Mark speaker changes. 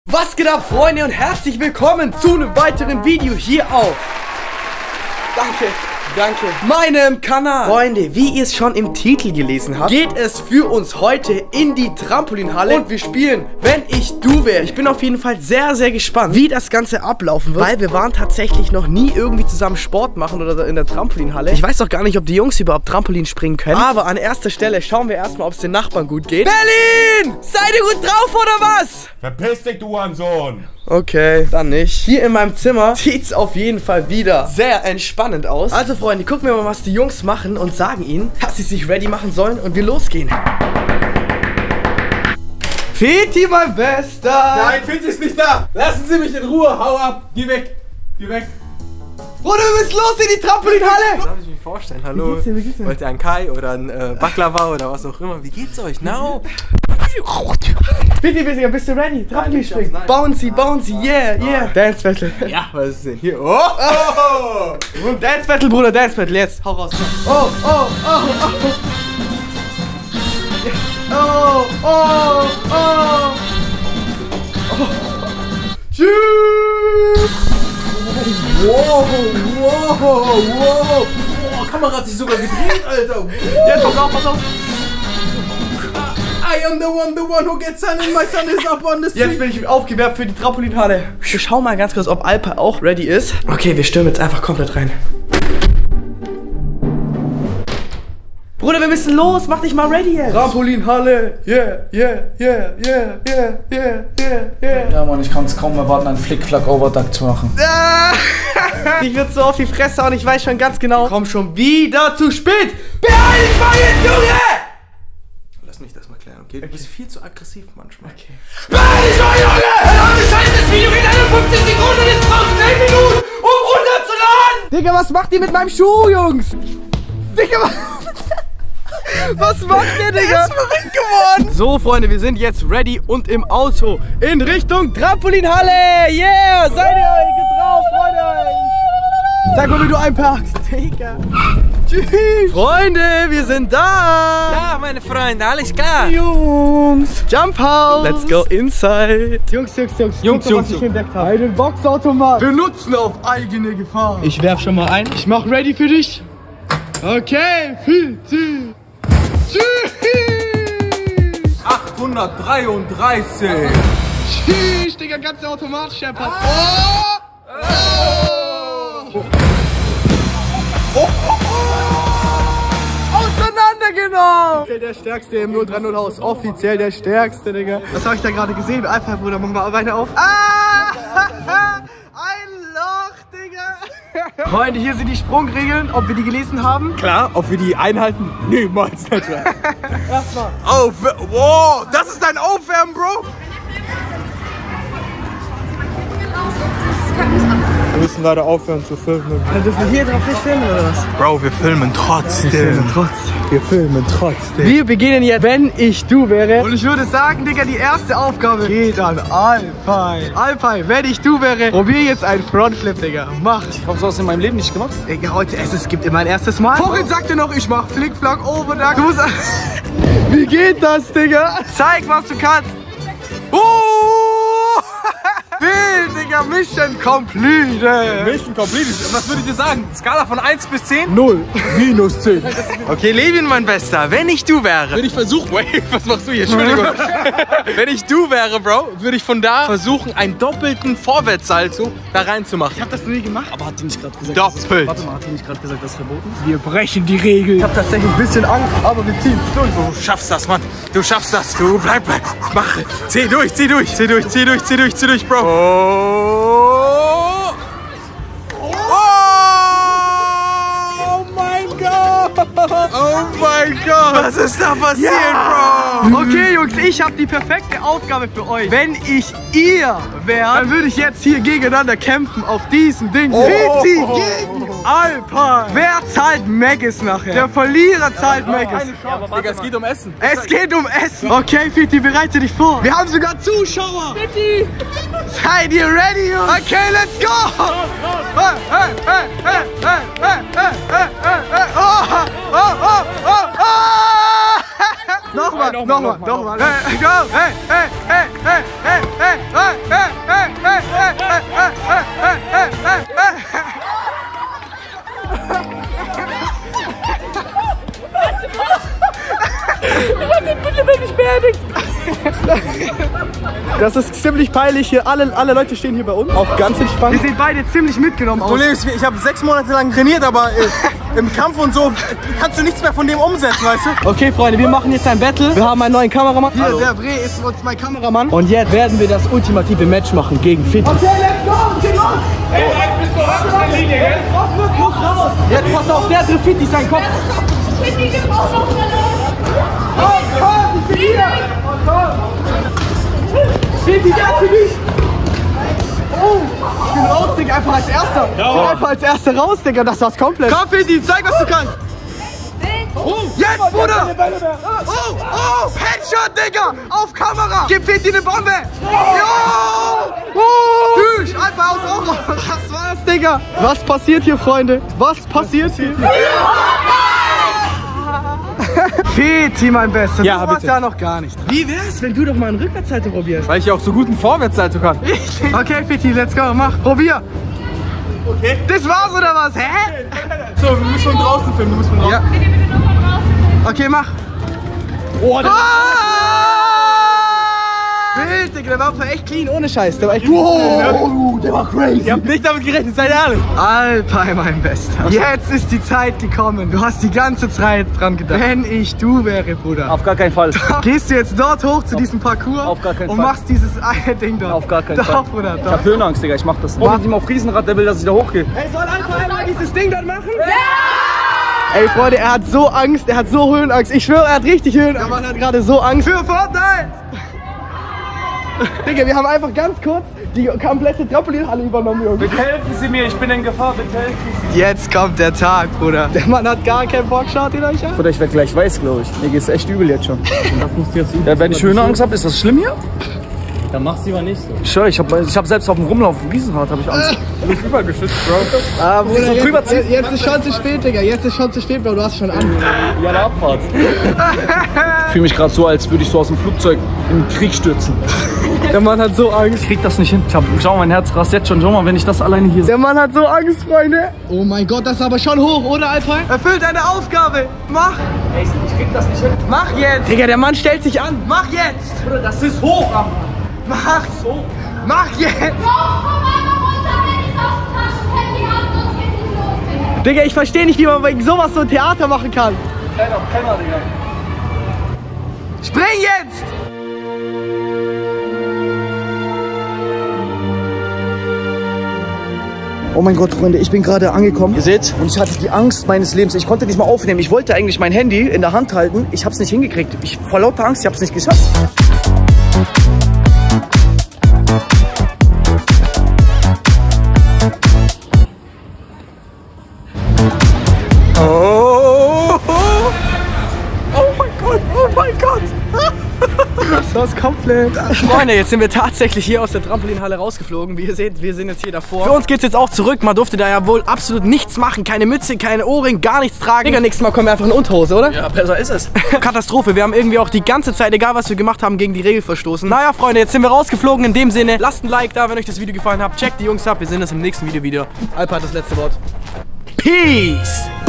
Speaker 1: Was geht ab, Freunde, und herzlich willkommen zu einem weiteren Video hier auf meinem Kanal. Freunde, wie ihr es schon im Titel gelesen habt, geht es für uns heute in die Trampolinhalle und wir spielen Wenn ich du wäre. Ich bin auf jeden Fall sehr, sehr gespannt, wie das Ganze ablaufen wird, weil wir waren tatsächlich noch nie irgendwie zusammen Sport machen oder in der Trampolinhalle. Ich weiß doch gar nicht, ob die Jungs überhaupt Trampolin springen können, aber an erster Stelle schauen wir erstmal, ob es den Nachbarn gut geht. Berlin! Seid ihr gut drauf oder was?
Speaker 2: Verpiss dich, du Hurensohn!
Speaker 1: Okay, dann nicht. Hier in meinem Zimmer sieht's auf jeden Fall wieder sehr entspannend aus. Also Freunde, gucken wir mal, was die Jungs machen und sagen ihnen, dass sie sich ready machen sollen und wir losgehen. Feti, mein Bester!
Speaker 2: Nein, Feti ist nicht da! Lassen Sie mich in Ruhe! Hau ab! Geh weg! Geh weg!
Speaker 1: Bruder, wir müssen los in die Trampolinhalle!
Speaker 3: Darf ich mich vorstellen? Hallo?
Speaker 1: Wie geht's dir?
Speaker 3: Wollt ihr einen Kai oder einen Baklava oder was auch immer? Wie geht's euch? No!
Speaker 1: Feti, bist du ready? Trampolin springen. Bouncy, yeah, yeah. Dance Battle.
Speaker 3: Ja, was ist denn hier? Oh!
Speaker 1: Dance Battle, Bruder, Dance Battle. Jetzt, hau raus. Oh. Tschüss!
Speaker 3: Wow! Boah, Kamera hat sich sogar gedreht, Alter!
Speaker 1: Jetzt, pass auf!
Speaker 3: I am the one who gets sun and my son is up on the street.
Speaker 1: Jetzt bin ich aufgewärmt für die Trampolinhalle. Wir schauen mal ganz kurz, ob Alpa auch ready ist. Okay, wir stürmen jetzt einfach komplett rein. Bruder, wir müssen los. Mach dich mal ready jetzt. Trampolinhalle. Yeah.
Speaker 4: Ja, Mann, ich kann es kaum erwarten, einen Flick-Flack-Overduck zu machen.
Speaker 1: Ich würde so auf die Fresse hauen. Ich weiß schon ganz genau. Komm schon wieder zu spät. Beeil dich mal jetzt, Junge!
Speaker 3: Lass mich das mal klären, okay? Du bist viel zu aggressiv manchmal.
Speaker 1: Okay.
Speaker 2: Beeil dich mal, Junge! Das Video geht 51 Sekunden und jetzt braucht 10 Minuten, um runterzuladen!
Speaker 1: Digga, was macht ihr mit meinem Schuh, Jungs? Digga, was macht ihr, Digga? Er ist verrückt geworden. So, Freunde, wir sind jetzt ready und im Auto in Richtung Trampolinhalle. Yeah, seid ihr gut drauf, Freunde? Sag mal, wie du einparkst. Digga. Tschüss. Freunde, wir sind da.
Speaker 3: Ja, meine Freunde, alles klar.
Speaker 1: Jungs. Jump House. Let's go inside. Jungs. Was ich entdeckt habe. Einen Boxautomat. Benutzen auf eigene Gefahr. Ich werf schon mal ein. Ich mach ready für dich. Okay,
Speaker 3: 833.
Speaker 1: Tschüss, Digga, ganze Automat scheppert. Auseinandergenommen! Offiziell der Stärkste im 030 Haus. Offiziell der Stärkste, Digga. Was habe ich da gerade gesehen? Einfach, Bruder, mach mal weiter auf. Ein Loch, Digga. Freunde, hier sind die Sprungregeln. Ob wir die gelesen haben?
Speaker 3: Klar, ob wir die einhalten? Niemals, Alter.
Speaker 1: Erstmal.
Speaker 3: Wow, das ist dein Aufwärmen, Bro?
Speaker 4: Wir müssen leider aufhören zu filmen.
Speaker 1: Dann dürfen wir hier drauf nicht filmen, oder was?
Speaker 3: Bro, wir filmen trotzdem.
Speaker 4: Wir filmen trotzdem.
Speaker 1: Wir beginnen jetzt, wenn ich du wäre. Und ich würde sagen, Digga, die erste Aufgabe geht an Alpine. Alpine, wenn ich du wäre, probier jetzt einen Frontflip, Digga. Mach.
Speaker 4: Ich habe sowas in meinem Leben nicht gemacht.
Speaker 1: Digga, heute es gibt immer ein erstes Mal. Vorhin sagte noch, ich mach Flickflack, Overduck. Du musst... Wie geht das, Digga? Zeig, was du kannst. Digga, Mission complete.
Speaker 3: Mission complete. Was würdet ihr sagen? Skala von 1 bis 10?
Speaker 4: 0. -10.
Speaker 3: Okay, Levin, mein Bester, wenn ich du wäre, würde ich versuchen... Wait, was machst du hier? Entschuldigung. Wenn ich du wäre, Bro, würde ich von da versuchen, einen doppelten Vorwärtssalto da reinzumachen.
Speaker 1: Ich hab das noch nie gemacht.
Speaker 4: Aber hat die nicht gerade gesagt,
Speaker 3: Doppelt.
Speaker 4: Warte mal, hat die nicht gerade gesagt, das ist verboten?
Speaker 1: Wir brechen die Regel. Ich hab tatsächlich ein bisschen Angst, aber wir ziehen durch.
Speaker 3: Du schaffst das, Mann. Du schaffst das. Du bleib. Mach. Zieh durch, Bro. Oh mein Gott! Was ist da passiert, Bro?
Speaker 1: Okay, Jungs, ich habe die perfekte Aufgabe für euch. Wenn ich ihr wäre, dann würde ich jetzt hier gegeneinander kämpfen auf diesem Ding. Feti gegen Alpine. Wer zahlt Maggis nachher? Der Verlierer zahlt Maggis.
Speaker 3: Digga, es geht um Essen.
Speaker 1: Es geht um Essen. Okay, Feti, bereite dich vor. Wir haben sogar Zuschauer. Feti. Seid ihr ready, Jungs? Okay, let's go. Nochmal. Go. Hey. Ich hab den Bitte nicht beerdigt. Das ist ziemlich peinlich hier. Alle Leute stehen hier bei uns. Auch ganz entspannt. Wir sind beide ziemlich mitgenommen aus.
Speaker 3: Problem ist, ich habe 6 Monate lang trainiert, aber im Kampf und so kannst du nichts mehr von dem umsetzen, weißt du?
Speaker 1: Okay, Freunde, wir machen jetzt ein Battle. Wir haben einen neuen Kameramann. Hier, der Bre ist uns mein Kameramann. Und jetzt werden wir das ultimative Match machen gegen Fitti. Okay, let's go! Geh los! Ey, bist du raus in der Linie, gell? Muss raus! Jetzt pass auf, der trifft Fitti seinen Kopf. Fitti, gib raus auf der Komm, ich bin hier! Fitti, ganz für mich! Oh, ich bin raus, Digga, einfach als Erster. Ich bin einfach als Erster raus, Digga, das war's komplett. Komm, Fitti, zeig, was du kannst. Oh, jetzt, Bruder! Oh, Headshot, Digga! Auf Kamera! Gib Fitti eine Bombe! Jo! Tschüss, einfach aus Augen! Das war's, Digga! Was passiert hier, Freunde? Was passiert hier? Fitti, mein Bester,
Speaker 3: ja,
Speaker 1: du warst ja noch gar nicht. Wie wär's, wenn du doch mal einen Rückwärtssalto probierst?
Speaker 3: Weil ich auch so gut einen Vorwärtssalto kann.
Speaker 1: Okay, Fitti, let's go, mach, probier. Okay. Das war's oder was? Hä?
Speaker 3: So, wir müssen von draußen filmen,
Speaker 1: Ja. Okay, mach. Oh, Wild, Digga, der war echt clean, ohne Scheiß. Der war echt der war crazy.
Speaker 3: Ich hab nicht damit gerechnet, seid ehrlich.
Speaker 1: Alpay, mein Bester. Jetzt ist die Zeit gekommen. Du hast die ganze Zeit dran gedacht. Wenn ich du wäre, Bruder.
Speaker 4: Auf gar keinen Fall.
Speaker 1: Gehst du jetzt dort hoch zu diesem Parcours
Speaker 4: auf gar keinen
Speaker 1: und
Speaker 4: Fall.
Speaker 1: machst dieses eine Ding dort?
Speaker 4: Auf gar keinen Fall.
Speaker 1: Doch, Bruder,
Speaker 4: Ich
Speaker 1: doch.
Speaker 4: hab Höhenangst, Digga, ich mach das nicht. Mit ihm auf Riesenrad, der will, dass ich da hochgehe.
Speaker 1: Ey, soll Alpay einmal dieses Ding dort machen? Ja! Ey, Freunde, er hat so Angst, er hat so Höhenangst. Ich schwöre, er hat richtig Höhenangst. Der Mann hat gerade so Angst. Für Vorteil! Digga, wir haben einfach ganz kurz die komplette Trampolinhalle übernommen, Junge.
Speaker 4: Bitte helfen Sie mir, ich bin in Gefahr, bitte helfen Sie.
Speaker 1: Jetzt kommt der Tag, Bruder. Der Mann hat gar keinen Bock, schaut ihn euch an.
Speaker 4: Bruder, ich werd gleich weiß, glaube ich. Mir geht's echt übel jetzt schon. Ja, wenn ich Höhenangst habe, ist das schlimm hier?
Speaker 5: Dann mach's lieber nicht so.
Speaker 4: Schau, ich hab selbst auf dem Rumlauf im Riesenrad habe ich Angst.
Speaker 3: Du bist übergeschützt, Bro.
Speaker 1: Ah, Bruder,
Speaker 4: so drüber ziehen?
Speaker 1: jetzt ist schon zu spät, Digga. Jetzt ist schon zu spät, Bro. Du hast schon an.
Speaker 4: Ja, eine Abfahrt. Ich fühle mich gerade so, als würde ich so aus dem Flugzeug in den Krieg stürzen.
Speaker 1: Der Mann hat so Angst.
Speaker 4: Ich krieg das nicht hin. Schau, mein Herz rast jetzt schon. Schau mal, wenn ich das alleine hier sehe.
Speaker 1: Der Mann hat so Angst, Freunde. Oh mein Gott, das ist aber schon hoch, oder, Alpay? Erfüll deine Aufgabe. Mach.
Speaker 4: Ey, ich krieg das nicht hin.
Speaker 1: Mach jetzt. Digga, der Mann stellt sich an. Mach jetzt.
Speaker 4: Bruder, das ist hoch, Mann.
Speaker 1: Mach so. Mach jetzt. Digga, ich verstehe nicht, wie man wegen sowas so ein Theater machen kann.
Speaker 4: Keiner, Digga.
Speaker 1: Spring jetzt!
Speaker 4: Oh mein Gott, Freunde, ich bin gerade angekommen. Ihr seht, und ich hatte die Angst meines Lebens. Ich konnte nicht mal aufnehmen. Ich wollte eigentlich mein Handy in der Hand halten. Ich habe es nicht hingekriegt. Vor lauter Angst, ich habe es nicht geschafft.
Speaker 1: Das war's komplett. Freunde, jetzt sind wir tatsächlich hier aus der Trampolinhalle rausgeflogen. Wie ihr seht, wir sind jetzt hier davor. Für uns geht's jetzt auch zurück. Man durfte da ja wohl absolut nichts machen. Keine Mütze, keine Ohrring, gar nichts tragen. Digga, nächstes Mal kommen wir einfach in Unterhose, oder?
Speaker 4: Ja, besser ist es.
Speaker 1: Katastrophe. Wir haben irgendwie auch die ganze Zeit, egal was wir gemacht haben, gegen die Regel verstoßen. Naja, Freunde, jetzt sind wir rausgeflogen. In dem Sinne, lasst ein Like da, wenn euch das Video gefallen hat. Checkt die Jungs ab. Wir sehen uns im nächsten Video wieder. Alpay hat das letzte Wort. Peace!